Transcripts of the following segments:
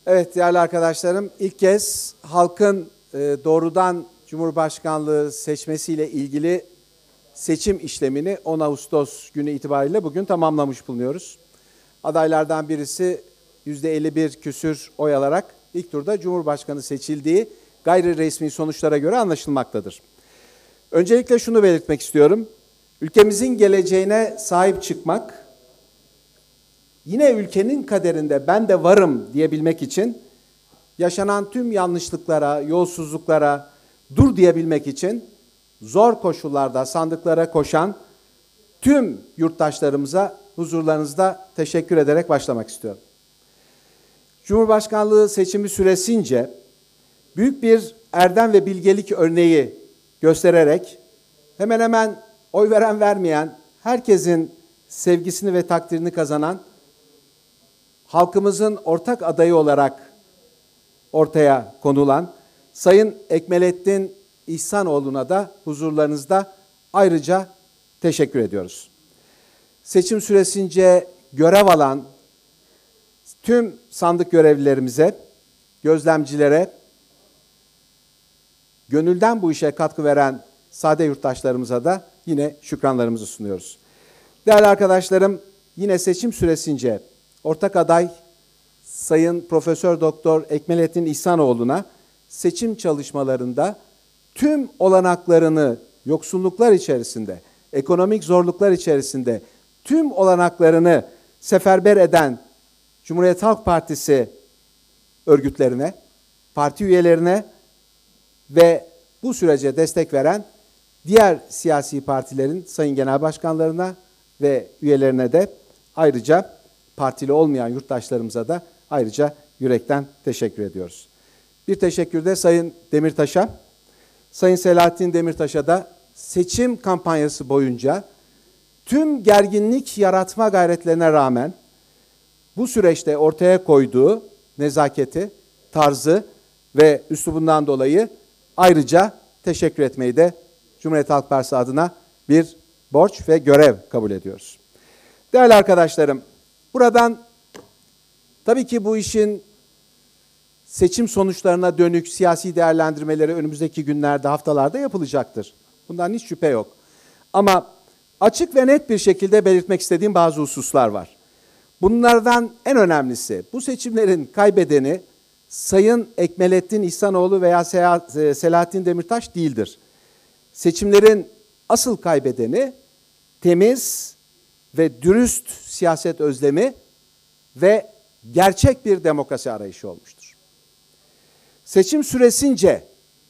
Evet değerli arkadaşlarım, ilk kez halkın doğrudan Cumhurbaşkanlığı seçmesiyle ilgili seçim işlemini 10 Ağustos günü itibariyle bugün tamamlamış bulunuyoruz. Adaylardan birisi %51 küsür oy alarak ilk turda Cumhurbaşkanı seçildiği gayri resmi sonuçlara göre anlaşılmaktadır. Öncelikle şunu belirtmek istiyorum. Ülkemizin geleceğine sahip çıkmak, yine ülkenin kaderinde ben de varım diyebilmek için, yaşanan tüm yanlışlıklara, yolsuzluklara dur diyebilmek için zor koşullarda sandıklara koşan tüm yurttaşlarımıza huzurlarınızda teşekkür ederek başlamak istiyorum. Cumhurbaşkanlığı seçimi süresince büyük bir erdem ve bilgelik örneği göstererek hemen hemen oy veren vermeyen herkesin sevgisini ve takdirini kazanan halkımızın ortak adayı olarak ortaya konulan Sayın Ekmelettin İhsanoğlu'na da huzurlarınızda ayrıca teşekkür ediyoruz. Seçim süresince görev alan tüm sandık görevlilerimize, gözlemcilere, gönülden bu işe katkı veren sade yurttaşlarımıza da yine şükranlarımızı sunuyoruz. Değerli arkadaşlarım, yine seçim süresince ortak aday Sayın Profesör Doktor Ekmelettin İhsanoğlu'na seçim çalışmalarında tüm olanaklarını yoksulluklar içerisinde, ekonomik zorluklar içerisinde tüm olanaklarını seferber eden Cumhuriyet Halk Partisi örgütlerine, parti üyelerine ve bu sürece destek veren diğer siyasi partilerin sayın genel başkanlarına ve üyelerine de ayrıca partili olmayan yurttaşlarımıza da ayrıca yürekten teşekkür ediyoruz. Bir teşekkür de Sayın Demirtaş'a, Sayın Selahattin Demirtaş'a da seçim kampanyası boyunca tüm gerginlik yaratma gayretlerine rağmen bu süreçte ortaya koyduğu nezaketi, tarzı ve üslubundan dolayı ayrıca teşekkür etmeyi de Cumhuriyet Halk Partisi adına bir borç ve görev kabul ediyoruz. Değerli arkadaşlarım, buradan tabii ki bu işin seçim sonuçlarına dönük siyasi değerlendirmeleri önümüzdeki günlerde, haftalarda yapılacaktır. Bundan hiç şüphe yok. Ama açık ve net bir şekilde belirtmek istediğim bazı hususlar var. Bunlardan en önemlisi, bu seçimlerin kaybedeni Sayın Ekmelettin İhsanoğlu veya Selahattin Demirtaş değildir. Seçimlerin asıl kaybedeni temiz ve dürüst siyaset özlemi ve gerçek bir demokrasi arayışı olmuştur. Seçim süresince,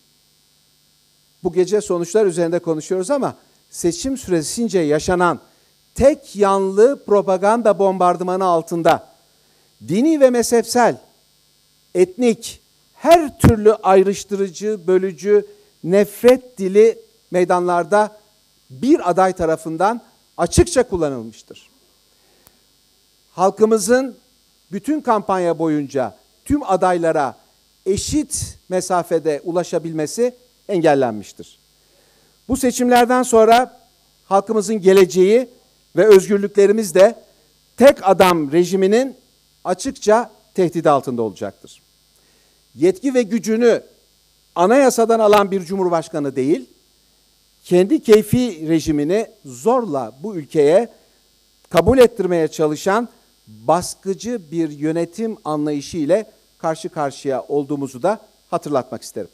bu gece sonuçlar üzerinde konuşuyoruz ama seçim süresince yaşanan tek yanlı propaganda bombardımanı altında dini ve mezhepsel, etnik, her türlü ayrıştırıcı, bölücü, nefret dili meydanlarda bir aday tarafından açıkça kullanılmıştır. Halkımızın bütün kampanya boyunca tüm adaylara eşit mesafede ulaşabilmesi engellenmiştir. Bu seçimlerden sonra halkımızın geleceği ve özgürlüklerimiz de tek adam rejiminin açıkça tehdit altında olacaktır. Yetki ve gücünü anayasadan alan bir cumhurbaşkanı değil, kendi keyfi rejimini zorla bu ülkeye kabul ettirmeye çalışan baskıcı bir yönetim anlayışı ile karşı karşıya olduğumuzu da hatırlatmak isterim.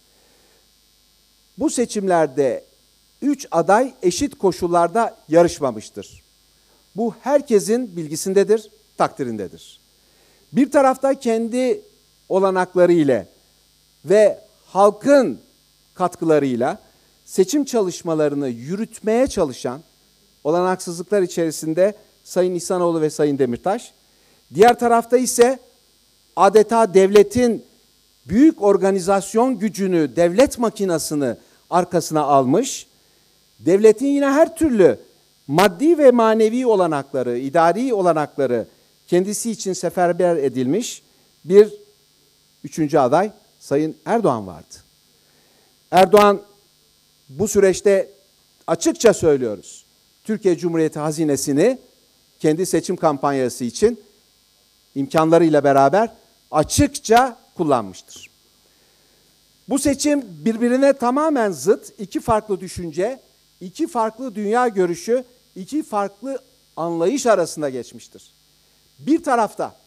Bu seçimlerde 3 aday eşit koşullarda yarışmamıştır. Bu herkesin bilgisindedir, takdirindedir. Bir tarafta kendi olanakları ile ve halkın katkılarıyla seçim çalışmalarını yürütmeye çalışan olanaksızlıklar içerisinde Sayın İhsanoğlu ve Sayın Demirtaş, diğer tarafta ise adeta devletin büyük organizasyon gücünü, devlet makinasını arkasına almış, devletin yine her türlü maddi ve manevi olanakları, idari olanakları kendisi için seferber edilmiş bir üçüncü aday Sayın Erdoğan vardı. Erdoğan bu süreçte açıkça söylüyoruz, Türkiye Cumhuriyeti hazinesini kendi seçim kampanyası için imkanlarıyla beraber açıkça kullanmıştır. Bu seçim birbirine tamamen zıt iki farklı düşünce, iki farklı dünya görüşü, iki farklı anlayış arasında geçmiştir. Bir tarafta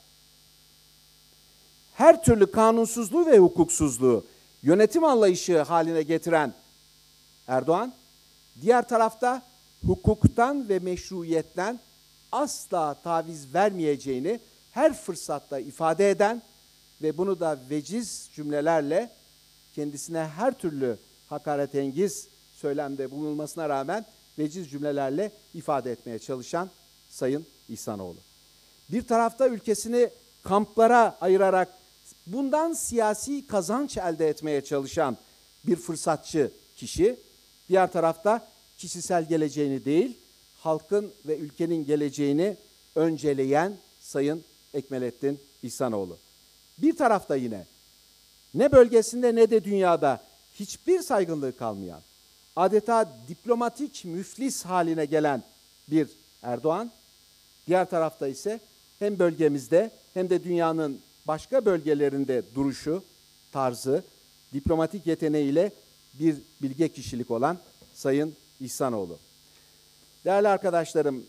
her türlü kanunsuzluğu ve hukuksuzluğu yönetim anlayışı haline getiren Erdoğan, diğer tarafta hukuktan ve meşruiyetten asla taviz vermeyeceğini her fırsatta ifade eden ve bunu da veciz cümlelerle kendisine her türlü hakaretengiz söylemde bulunmasına rağmen veciz cümlelerle ifade etmeye çalışan Sayın İhsanoğlu. Bir tarafta ülkesini kamplara ayırarak bundan siyasi kazanç elde etmeye çalışan bir fırsatçı kişi, diğer tarafta kişisel geleceğini değil, halkın ve ülkenin geleceğini önceleyen Sayın Ekmelettin İhsanoğlu. Bir tarafta yine ne bölgesinde ne de dünyada hiçbir saygınlığı kalmayan, adeta diplomatik müflis haline gelen bir Erdoğan, diğer tarafta ise hem bölgemizde hem de dünyanın başka bölgelerinde duruşu, tarzı, diplomatik yeteneğiyle bir bilge kişilik olan Sayın İhsanoğlu. Değerli arkadaşlarım,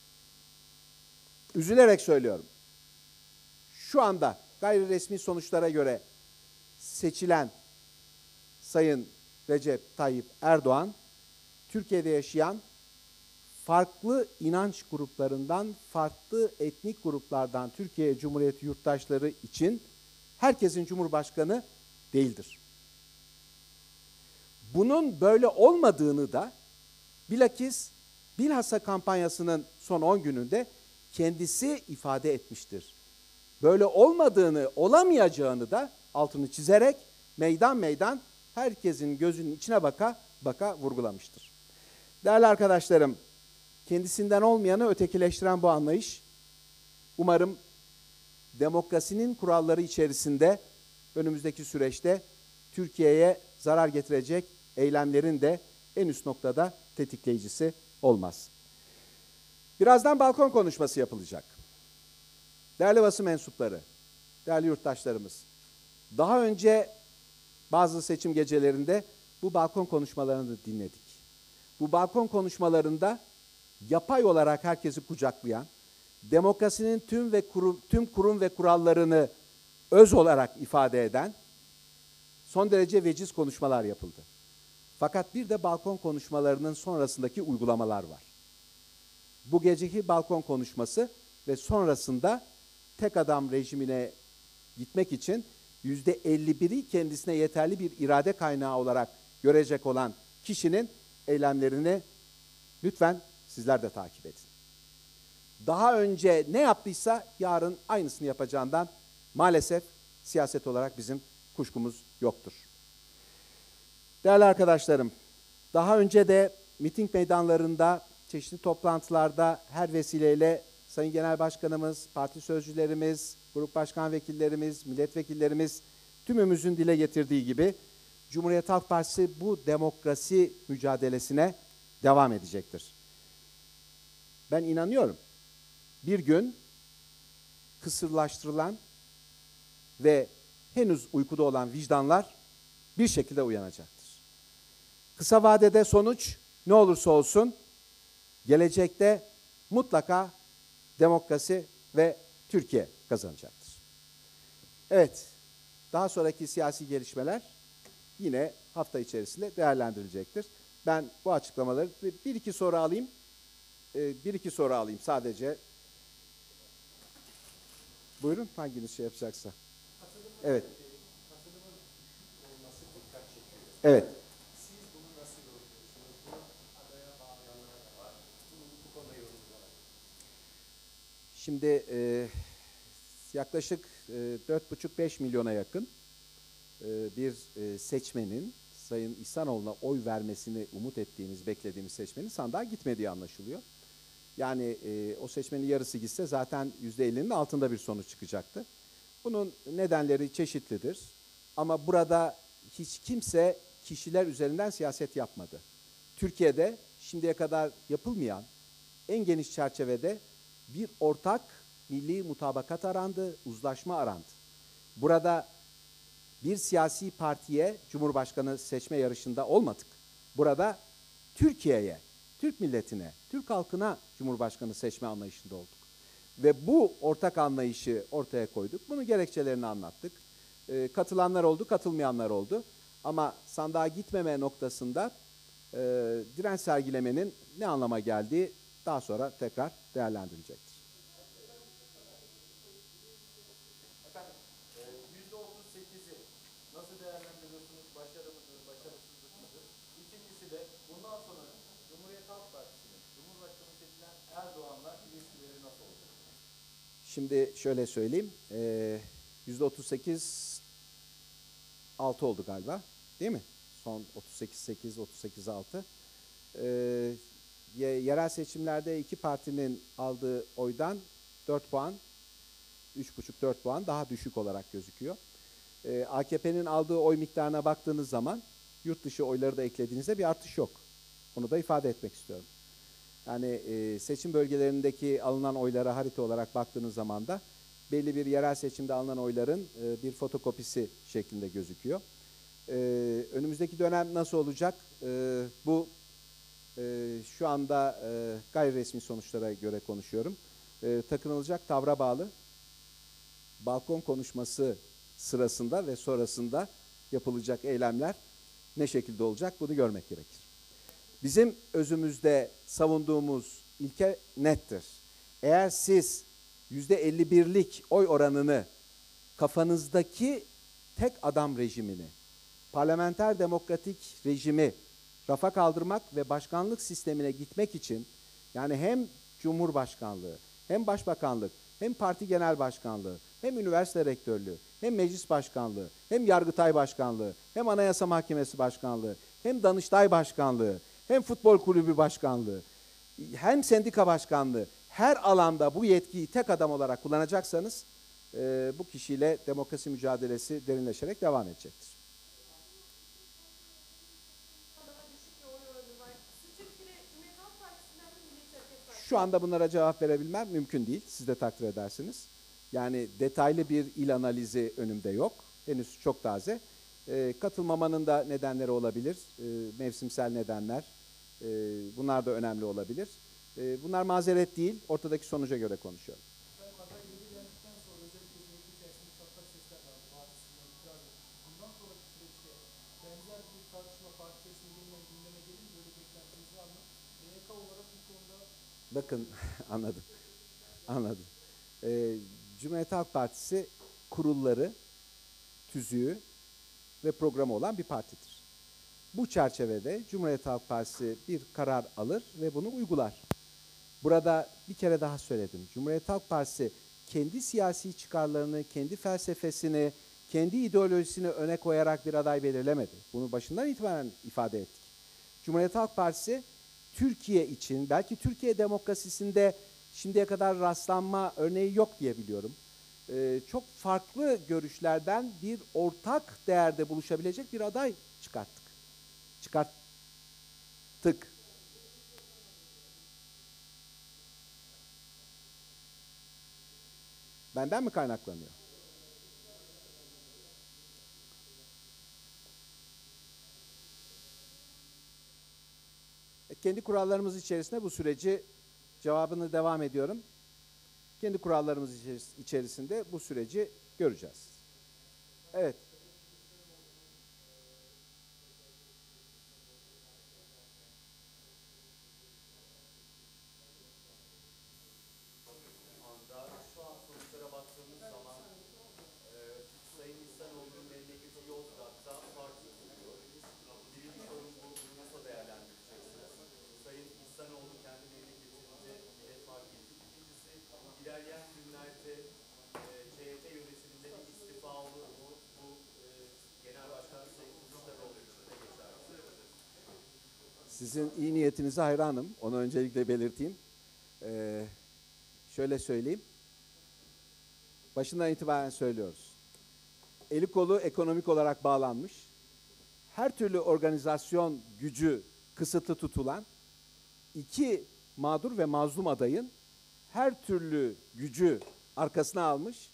üzülerek söylüyorum. Şu anda gayri resmi sonuçlara göre seçilen Sayın Recep Tayyip Erdoğan, Türkiye'de yaşayan farklı inanç gruplarından, farklı etnik gruplardan Türkiye Cumhuriyeti yurttaşları için herkesin Cumhurbaşkanı değildir. Bunun böyle olmadığını da bilhassa kampanyasının son 10 gününde kendisi ifade etmiştir. Böyle olmadığını, olamayacağını da altını çizerek meydan meydan herkesin gözünün içine baka baka vurgulamıştır. Değerli arkadaşlarım, kendisinden olmayanı ötekileştiren bu anlayış, umarım demokrasinin kuralları içerisinde önümüzdeki süreçte Türkiye'ye zarar getirecek eylemlerin de en üst noktada tetikleyicisi olmaz. Birazdan balkon konuşması yapılacak. Değerli basın mensupları, değerli yurttaşlarımız, daha önce bazı seçim gecelerinde bu balkon konuşmalarını dinledik. Bu balkon konuşmalarında yapay olarak herkesi kucaklayan, demokrasinin tüm kurum ve kurallarını öz olarak ifade eden son derece veciz konuşmalar yapıldı. Fakat bir de balkon konuşmalarının sonrasındaki uygulamalar var. Bu geceki balkon konuşması ve sonrasında tek adam rejimine gitmek için %51'i kendisine yeterli bir irade kaynağı olarak görecek olan kişinin eylemlerini lütfen sizler de takip edin. Daha önce ne yaptıysa yarın aynısını yapacağından maalesef siyaset olarak bizim kuşkumuz yoktur. Değerli arkadaşlarım, daha önce de miting meydanlarında, çeşitli toplantılarda her vesileyle Sayın Genel Başkanımız, parti sözcülerimiz, grup başkan vekillerimiz, milletvekillerimiz tümümüzün dile getirdiği gibi Cumhuriyet Halk Partisi bu demokrasi mücadelesine devam edecektir. Ben inanıyorum, bir gün kısırlaştırılan ve henüz uykuda olan vicdanlar bir şekilde uyanacaktır. Kısa vadede sonuç ne olursa olsun gelecekte mutlaka demokrasi ve Türkiye kazanacaktır. Evet, daha sonraki siyasi gelişmeler yine hafta içerisinde değerlendirilecektir. Ben bu açıklamaları bir iki soru alayım. Bir iki soru alayım sadece. Buyurun, hanginiz şey yapacaksa. Evet. Evet. Siz bunu nasıl yorumluyorsunuz? Bunu adaya bağlayanlar da var. Bu konuda yorumunuz var. Şimdi yaklaşık 4,5-5 milyona yakın bir seçmenin Sayın İhsanoğlu'na oy vermesini umut ettiğimiz, beklediğimiz seçmenin sandığa gitmediği anlaşılıyor. Yani o seçmenin yarısı gitse zaten %50'nin altında bir sonuç çıkacaktı. Bunun nedenleri çeşitlidir. Ama burada hiç kimse kişiler üzerinden siyaset yapmadı. Türkiye'de şimdiye kadar yapılmayan en geniş çerçevede bir ortak milli mutabakat arandı, uzlaşma arandı. Burada bir siyasi partiye Cumhurbaşkanı seçme yarışında olmadık. Burada Türkiye'ye, Türk milletine, Türk halkına Cumhurbaşkanı seçme anlayışında olduk. Ve bu ortak anlayışı ortaya koyduk. Bunun gerekçelerini anlattık. Katılanlar oldu, katılmayanlar oldu. Ama sandığa gitmeme noktasında direnç sergilemenin ne anlama geldiği daha sonra tekrar değerlendirilecektir. Efendim, %38'i nasıl değerlendiriyorsunuz? Başarı mıdır, başarısızlık mıdır? İkincisi de bundan sonra Cumhuriyet Halk Partisi'nin Cumhurbaşkanı seçilen Erdoğan'la ilişkileri nasıl olacak? Şimdi şöyle söyleyeyim. %38 6 oldu galiba. Değil mi? Son 38-8, 38-6. Yerel seçimlerde iki partinin aldığı oydan 4 puan, 3,5-4 puan daha düşük olarak gözüküyor. AKP'nin aldığı oy miktarına baktığınız zaman yurt dışı oyları da eklediğinizde bir artış yok. Onu da ifade etmek istiyorum. Yani seçim bölgelerindeki alınan oylara harita olarak baktığınız zaman da belli bir yerel seçimde alınan oyların bir fotokopisi şeklinde gözüküyor. Önümüzdeki dönem nasıl olacak? Bu şu anda gayri resmi sonuçlara göre konuşuyorum. Takınılacak tavra bağlı. Balkon konuşması sırasında ve sonrasında yapılacak eylemler ne şekilde olacak bunu görmek gerekir. Bizim özümüzde savunduğumuz ilke nettir. Eğer siz %51'lik oy oranını kafanızdaki tek adam rejimini, parlamenter demokratik rejimi rafa kaldırmak ve başkanlık sistemine gitmek için yani hem Cumhurbaşkanlığı, hem Başbakanlık, hem Parti Genel Başkanlığı, hem Üniversite Rektörlüğü, hem Meclis Başkanlığı, hem Yargıtay Başkanlığı, hem Anayasa Mahkemesi Başkanlığı, hem Danıştay Başkanlığı, hem Futbol Kulübü Başkanlığı, hem Sendika Başkanlığı, her alanda bu yetkiyi tek adam olarak kullanacaksanız bu kişiyle demokrasi mücadelesi derinleşerek devam edecektir. Şu anda bunlara cevap verebilmem mümkün değil. Siz de takdir edersiniz. Yani detaylı bir il analizi önümde yok. Henüz çok taze. Katılmamanın da nedenleri olabilir. Mevsimsel nedenler. Bunlar da önemli olabilir. Bunlar mazeret değil. Ortadaki sonuca göre konuşuyorum. Aday belirlendikten sonra özellikle içerisinde çatlak sesler var. Partisinden itiraz etmiş. Bundan sonraki süreçte benzer bir tartışma parti içerisinde yeniden gündeme gelir mi? Böyle beklentiniz var mı? MYK olarak bu konuda... Bakın anladım. Anladım. Cumhuriyet Halk Partisi kurulları, tüzüğü ve programı olan bir partidir. Bu çerçevede Cumhuriyet Halk Partisi bir karar alır ve bunu uygular. Burada bir kere daha söyledim. Cumhuriyet Halk Partisi kendi siyasi çıkarlarını, kendi felsefesini, kendi ideolojisini öne koyarak bir aday belirlemedi. Bunu başından itibaren ifade ettik. Cumhuriyet Halk Partisi Türkiye için, belki Türkiye demokrasisinde şimdiye kadar rastlanma örneği yok diye biliyorum. Çok farklı görüşlerden bir ortak değerde buluşabilecek bir aday çıkarttık. Benden mi kaynaklanıyor? Kendi kurallarımız içerisinde bu süreci cevabını devam ediyorum. Kendi kurallarımız içerisinde bu süreci göreceğiz. Evet. Şu an sonuçlara baktığımız zaman Sayın İhsanoğlu'nun memleketi Yozgat'ta farklı tutuyor. Birinci sorun bu, bunu nasıl değerlendireceksiniz? Sayın İhsanoğlu kendi memleketinde bile fark etti. İkincisi ilerleyen günlerde CHP yönetiminde bir istifa olur mu? Bu Genel Başkan Sayın Kılıçdaroğlu için de geçerli. Sizin iyi niyetinize hayranım. Onu öncelikle belirteyim. Şöyle söyleyeyim. Başından itibaren söylüyoruz. Eli kolu ekonomik olarak bağlanmış, her türlü organizasyon gücü kısıtlı tutulan iki mağdur ve mazlum adayın her türlü gücü arkasına almış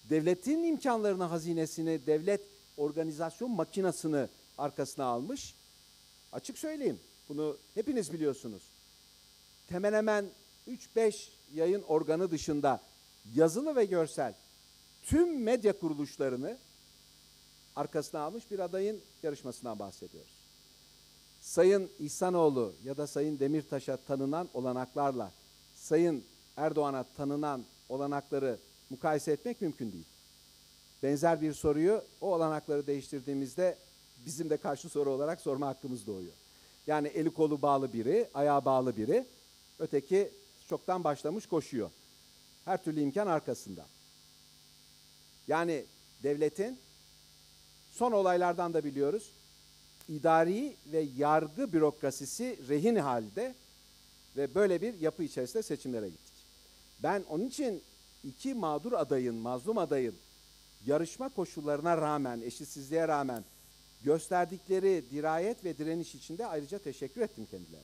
devletin imkanlarını, hazinesini, devlet organizasyon makinasını arkasına almış. Açık söyleyeyim, bunu hepiniz biliyorsunuz. Hemen hemen 3-5 yayın organı dışında yazılı ve görsel tüm medya kuruluşlarını arkasına almış bir adayın yarışmasından bahsediyoruz. Sayın İhsanoğlu ya da Sayın Demirtaş'a tanınan olanaklarla Sayın Erdoğan'a tanınan olanakları mukayese etmek mümkün değil. Benzer bir soruyu o olanakları değiştirdiğimizde bizim de karşı soru olarak sorma hakkımız doğuyor. Yani eli kolu bağlı biri, ayağı bağlı biri, öteki çoktan başlamış koşuyor. Her türlü imkan arkasında. Yani devletin son olaylardan da biliyoruz, idari ve yargı bürokrasisi rehin halde ve böyle bir yapı içerisinde seçimlere gittik. Ben onun için iki mağdur adayın, mazlum adayın yarışma koşullarına rağmen, eşitsizliğe rağmen gösterdikleri dirayet ve direniş için de ayrıca teşekkür ettim kendilerine.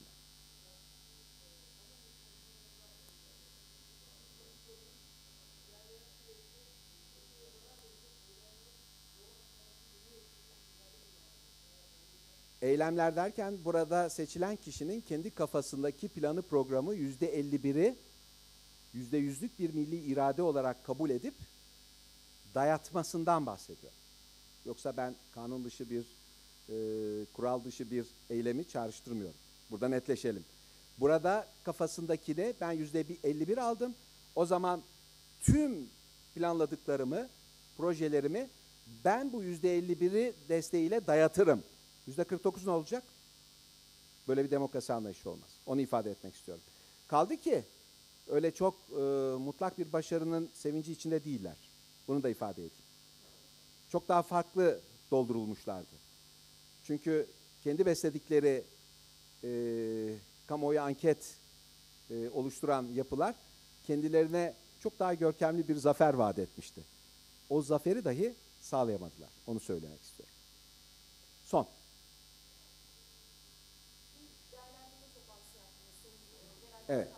Eylemler derken burada seçilen kişinin kendi kafasındaki planı, programı %51'i %100'lük bir milli irade olarak kabul edip dayatmasından bahsediyor. Yoksa ben kanun dışı bir, kural dışı bir eylemi çağrıştırmıyorum. Burada netleşelim. Burada kafasındakine ben %51 aldım. O zaman tüm planladıklarımı, projelerimi ben bu %51'i desteğiyle dayatırım. %49 ne olacak? Böyle bir demokrasi anlayışı olmaz. Onu ifade etmek istiyorum. Kaldı ki öyle çok mutlak bir başarının sevinci içinde değiller. Bunu da ifade edeyim. Çok daha farklı doldurulmuşlardı. Çünkü kendi besledikleri kamuoyu anket oluşturan yapılar kendilerine çok daha görkemli bir zafer vaat etmişti. O zaferi dahi sağlayamadılar. Onu söylemek istiyorum. Son. Evet.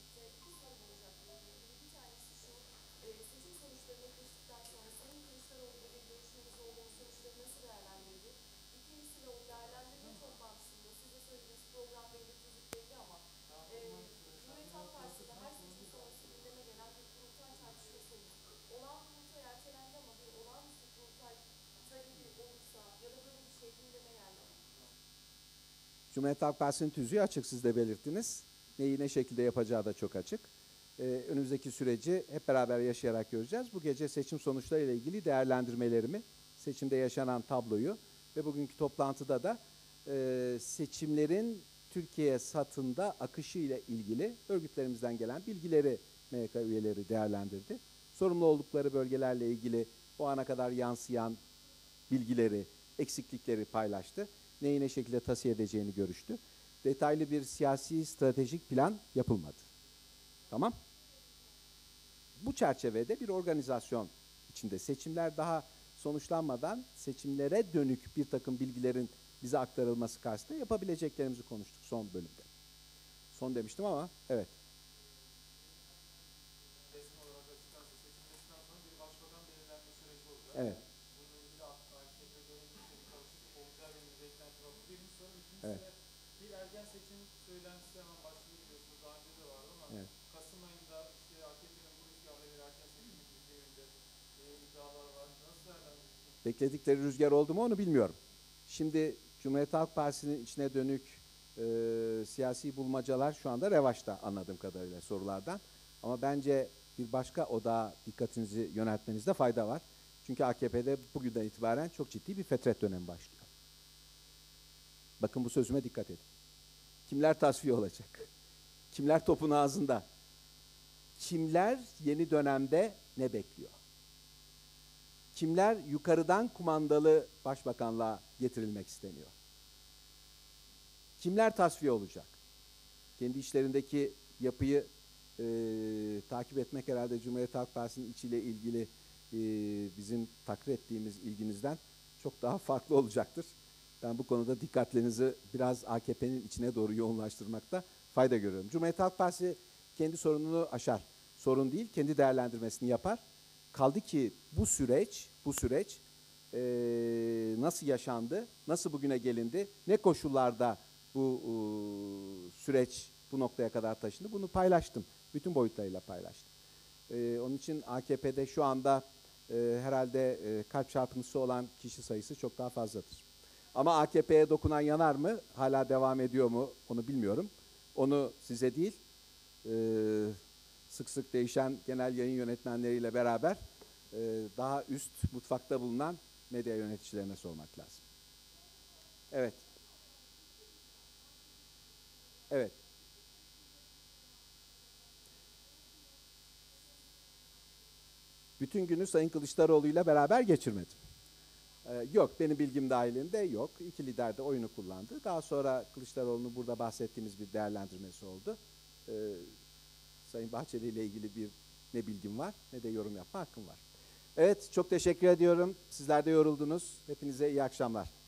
Cumhuriyet Halk Partisi'nin tüzüğü açık, siz de belirttiniz. Neyi ne şekilde yapacağı da çok açık. Önümüzdeki süreci hep beraber yaşayarak göreceğiz. Bu gece seçim sonuçlarıyla ilgili değerlendirmelerimi, seçimde yaşanan tabloyu ve bugünkü toplantıda da seçimlerin Türkiye satında akışı ile ilgili örgütlerimizden gelen bilgileri MYK üyeleri değerlendirdi. Sorumlu oldukları bölgelerle ilgili o ana kadar yansıyan bilgileri, eksiklikleri paylaştı. Neyi ne şekilde tasfiye edeceğini görüştü. Detaylı bir siyasi stratejik plan yapılmadı. Tamam? Bu çerçevede bir organizasyon içinde seçimler daha sonuçlanmadan seçimlere dönük bir takım bilgilerin bize aktarılması karşısında yapabileceklerimizi konuştuk son bölümde. Son demiştim ama evet. Resmi olarak açıklansa seçimlerden sonra bir başbakan belirlenme süreci olacak. Evet. Bununla ilgili AKP'de bir karışıklık olacağı yönünde bir beklenti var. Bu birinci soru. İkincisi Evet. de bir erken seçim söylentisi hemen başladı biliyorsunuz. Daha önce de vardı ama Evet. Kasım ayında işte AKP'nin bu rüzgarla bir erken seçim gideceğinde iddialar var. Nasıl değerlendiriyorsunuz? Bekledikleri rüzgar oldu mu onu bilmiyorum. Şimdi Cumhuriyet Halk Partisi'nin içine dönük siyasi bulmacalar şu anda revaçta anladığım kadarıyla sorulardan. Ama bence bir başka odağa dikkatinizi yöneltmenizde fayda var. Çünkü AKP'de bugünden itibaren çok ciddi bir fetret dönemi başlıyor. Bakın bu sözüme dikkat edin. Kimler tasfiye olacak? Kimler topun ağzında? Kimler yeni dönemde ne bekliyor? Kimler yukarıdan kumandalı başbakanlığa getirilmek isteniyor? Kimler tasfiye olacak? Kendi işlerindeki yapıyı takip etmek herhalde Cumhuriyet Halk Partisi'nin içiyle ilgili bizim takdir ettiğimiz ilgimizden çok daha farklı olacaktır. Ben bu konuda dikkatlerinizi biraz AKP'nin içine doğru yoğunlaştırmakta fayda görüyorum. Cumhuriyet Halk Partisi kendi sorununu aşar. Sorun değil, kendi değerlendirmesini yapar. Kaldı ki bu süreç nasıl yaşandı, nasıl bugüne gelindi, ne koşullarda bu süreç bu noktaya kadar taşındı, bunu paylaştım. Bütün boyutlarıyla paylaştım. Onun için AKP'de şu anda herhalde kalp çarpıntısı olan kişi sayısı çok daha fazladır. Ama AKP'ye dokunan yanar mı, hala devam ediyor mu onu bilmiyorum. Onu size değil, sık sık değişen genel yayın yönetmenleriyle beraber daha üst mutfakta bulunan medya yöneticilerine sormak lazım. Evet. Evet. Bütün günü Sayın Kılıçdaroğlu ile beraber geçirmedim. Yok, benim bilgim dahilinde yok. İki lider de oyunu kullandı. Daha sonra Kılıçdaroğlu'nun burada bahsettiğimiz bir değerlendirmesi oldu. Sayın Bahçeli ile ilgili ne bilgim var ne de yorum yapma hakkım var. Evet, çok teşekkür ediyorum. Sizler de yoruldunuz. Hepinize iyi akşamlar.